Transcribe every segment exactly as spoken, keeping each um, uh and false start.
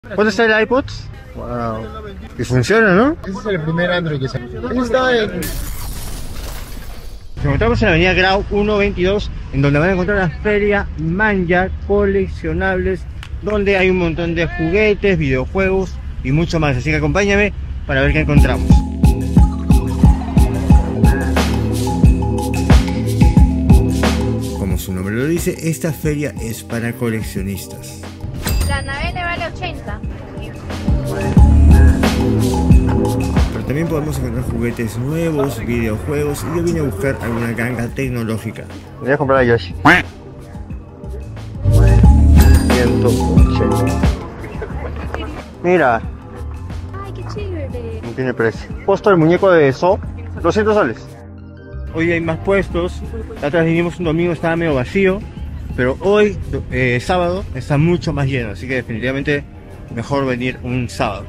¿Cuánto está el iPod? Wow. Y funciona, ¿no? Ese es el primer Android que salió. Ese está en... Nos encontramos en la avenida Grau ciento veintidós, en donde van a encontrar la feria Manja Coleccionables, donde hay un montón de juguetes, videojuegos y mucho más. Así que acompáñame para ver qué encontramos. Como su nombre lo dice, esta feria es para coleccionistas. La nave le vale ochenta. Pero también podemos encontrar juguetes nuevos, videojuegos, y yo vine a buscar alguna ganga tecnológica. Voy a comprar a Yoshi. ciento ochenta. Mira, Ay, qué chévere. no tiene precio. Puesto el muñeco de So, doscientos soles. Hoy hay más puestos. La otra vez vinimos un domingo, estaba medio vacío. Pero hoy, eh, sábado, está mucho más lleno. Así que definitivamente mejor venir un sábado.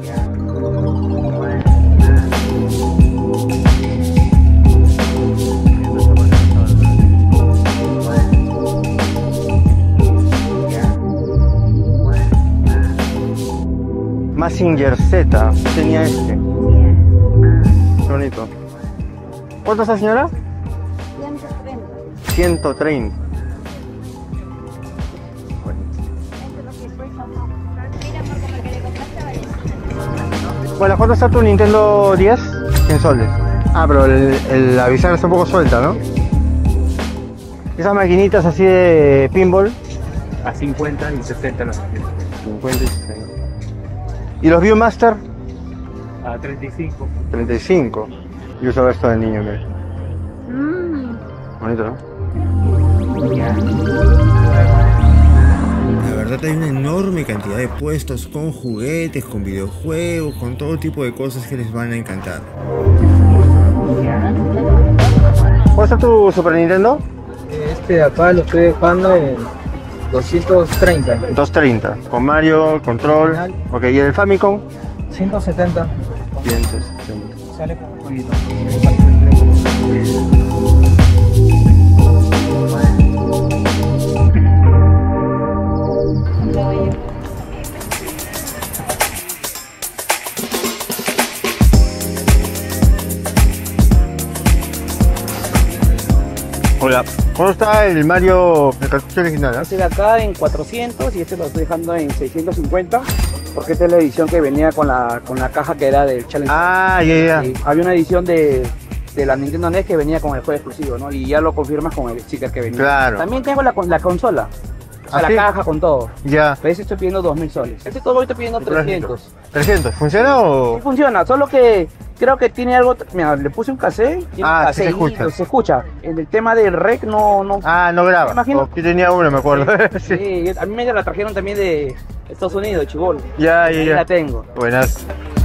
Mazinger Z, tenía este. Qué bonito. ¿Cuánto está, señora? ciento treinta. ciento treinta. Bueno, ¿cuánto está tu Nintendo diez? cien soles. Ah, pero el, el, la bisagra está un poco suelta, ¿no? Esas maquinitas así de pinball. A cincuenta y sesenta las cincuenta y sesenta. ¿Y los Viewmaster? a treinta y cinco. treinta y cinco. Yo usaba esto de niño, mira. Mmm. Bonito, ¿no? La verdad hay una enorme cantidad de puestos con juguetes, con videojuegos, con todo tipo de cosas que les van a encantar. ¿Cuál está tu Super Nintendo? Este de acá lo estoy dejando en doscientos treinta. doscientos treinta. Con Mario, control. Ok, ¿y el Famicom? ciento setenta. ciento setenta. Sale con un jueguito. Hola, ¿cuánto está el Mario, el cartucho original? ¿Eh? Este de acá en cuatrocientos y este lo estoy dejando en seiscientos cincuenta porque esta es la edición que venía con la, con la caja que era del Challenge. Ah, ya, ya. Y había una edición de, de la Nintendo N E S que venía con el juego exclusivo, ¿no? Y ya lo confirmas con el sticker que venía. Claro. También tengo la, la consola, o sea, ¿Ah, la sí? caja con todo. Ya. Pero ese estoy pidiendo dos mil soles. Este todo estoy pidiendo trescientos. ¿trescientos? ¿Funciona o...? Sí funciona, solo que creo que tiene algo. Mira, le puse un cassette. Tiene Ah, un sí se cassette, escucha. Se escucha. En el tema del rec no. no Ah, no graba. Me imagino. Oh, yo tenía uno, me acuerdo. Sí. Sí, a mí me la trajeron también de Estados Unidos, chibol. Ya, ya, Ahí ya. la tengo. Buenas.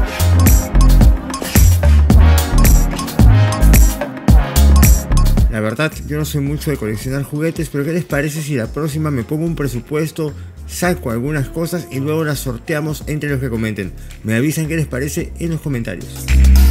La verdad, yo no soy mucho de coleccionar juguetes, pero ¿qué les parece si la próxima me pongo un presupuesto, saco algunas cosas y luego las sorteamos entre los que comenten? Me avisan qué les parece en los comentarios.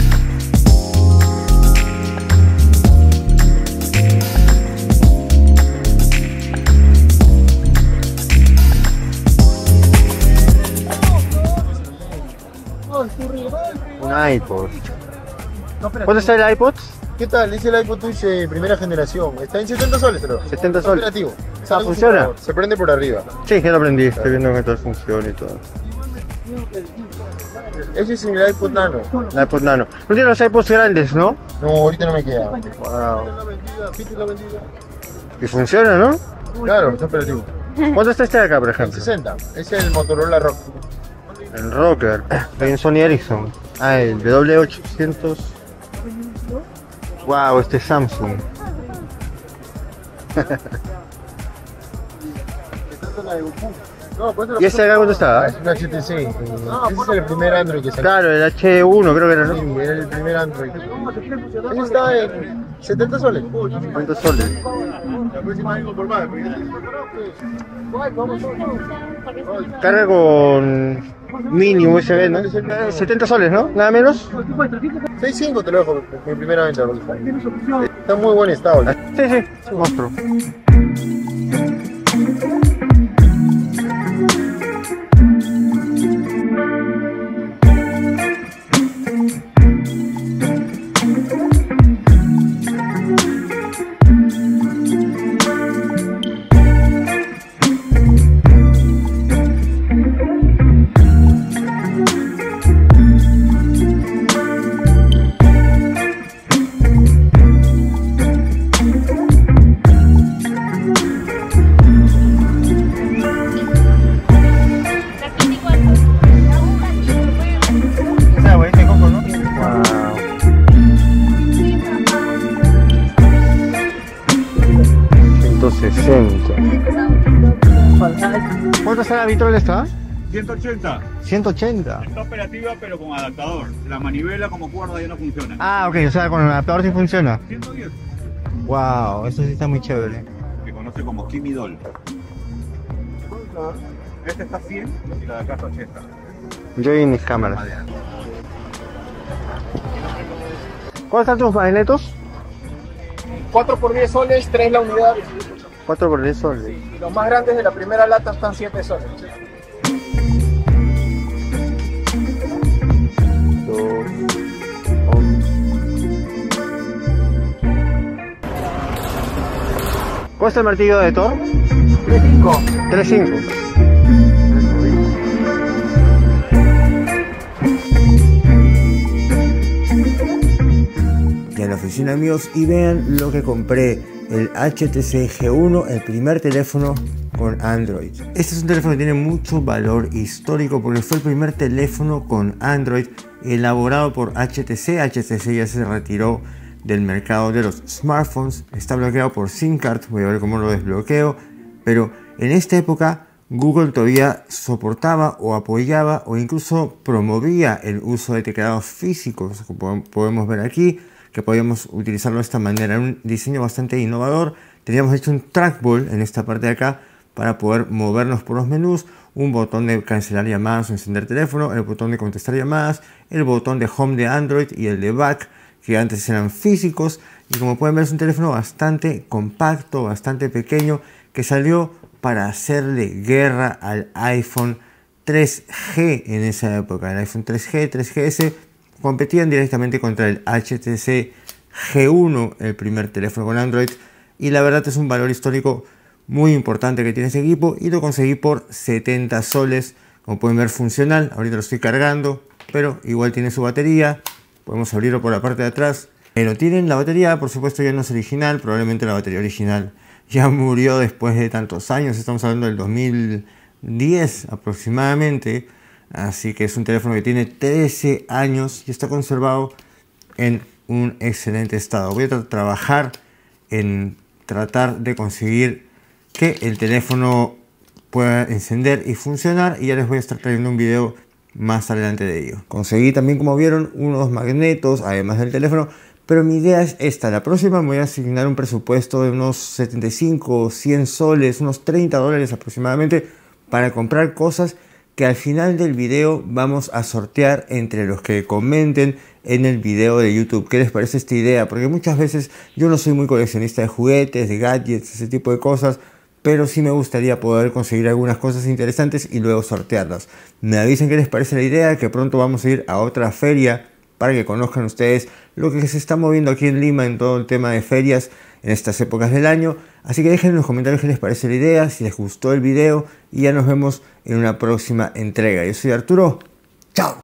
Un iPod. ¿Cuánto está el iPod? ¿Qué tal? Es el iPod Touch de primera generación. Está en setenta soles, pero. setenta soles. Operativo. Ah, Sale un ¿funciona? jugador, se prende por arriba. Sí, ya lo aprendí, estoy viendo que todo funciona y todo. Ese es el iPod Nano. El iPod Nano. No tiene los iPods grandes, ¿no? No, ahorita no me queda. Wow. La vendida, ¿viste la vendida? Y funciona, ¿no? Claro, está operativo. ¿Cuánto está este de acá, por ejemplo? sesenta. Ese es el Motorola Rock. El Rocker. Hay un Sony Ericsson. Ah, el W ochocientos. Wow, este es Samsung. ¿Y ese de acá cuánto está? Es un H T C. Ese es el primer Android que salió. Claro, el H uno creo que era, ¿no? Sí, era el primer Android. Ese está en setenta soles. ¿Cuántos soles? Carga con mini U S B, ¿no? Eh, setenta soles, ¿no? Nada menos. seis punto cinco te lo dejo, mi primera venta. Está en muy buen estado. Sí, sí, monstruo. vitrol está? ciento ochenta. ciento ochenta. Está operativa pero con adaptador. La manivela como cuerda ya no funciona. Ah, ok, o sea, con el adaptador sí funciona. ciento diez. Wow, eso sí está muy chévere. Que conoce como Kimi Doll. Este está cien y la de acá está ochenta. Yo y mis cámaras. ¿Cuáles están tus magnetos? cuatro por diez soles, tres la unidad. cuatro por diez soles. Y los más grandes de la primera lata están siete soles. ¿Cuál es el martillo de Thor? tres cinco. tres cinco. Y en la oficina, amigos, y vean lo que compré, el H T C G uno, el primer teléfono con Android. Este es un teléfono que tiene mucho valor histórico porque fue el primer teléfono con Android elaborado por H T C. H T C ya se retiró del mercado de los smartphones, está bloqueado por SIM card, voy a ver cómo lo desbloqueo, pero en esta época Google todavía soportaba o apoyaba o incluso promovía el uso de teclados físicos, como podemos ver aquí, que podíamos utilizarlo de esta manera. Era un diseño bastante innovador. Teníamos hecho un trackball en esta parte de acá para poder movernos por los menús, un botón de cancelar llamadas o encender teléfono, el botón de contestar llamadas, el botón de home de Android y el de back, que antes eran físicos. Y como pueden ver, es un teléfono bastante compacto, bastante pequeño, que salió para hacerle guerra al iPhone tres G en esa época. El iPhone tres G, tres G S competían directamente contra el H T C G uno, el primer teléfono con Android, y la verdad es un valor histórico muy importante que tiene ese equipo, y lo conseguí por setenta soles. Como pueden ver, funcional. Ahorita lo estoy cargando, pero igual tiene su batería. Podemos abrirlo por la parte de atrás. Pero tienen la batería, por supuesto ya no es original, probablemente la batería original ya murió después de tantos años, estamos hablando del dos mil diez aproximadamente, así que es un teléfono que tiene trece años y está conservado en un excelente estado. Voy a tra trabajar en tratar de conseguir que el teléfono pueda encender y funcionar, y ya les voy a estar trayendo un video más adelante de ello. Conseguí también, como vieron, unos magnetos además del teléfono, pero mi idea es esta. La próxima me voy a asignar un presupuesto de unos setenta y cinco, cien soles, unos treinta dólares aproximadamente, para comprar cosas que al final del video vamos a sortear entre los que comenten en el video de YouTube. ¿Qué les parece esta idea? Porque muchas veces yo no soy muy coleccionista de juguetes, de gadgets, ese tipo de cosas, pero sí me gustaría poder conseguir algunas cosas interesantes y luego sortearlas. Me avisen qué les parece la idea, que pronto vamos a ir a otra feria para que conozcan ustedes lo que se está moviendo aquí en Lima en todo el tema de ferias en estas épocas del año. Así que dejen en los comentarios qué les parece la idea, si les gustó el video, y ya nos vemos en una próxima entrega. Yo soy Arturo, chao.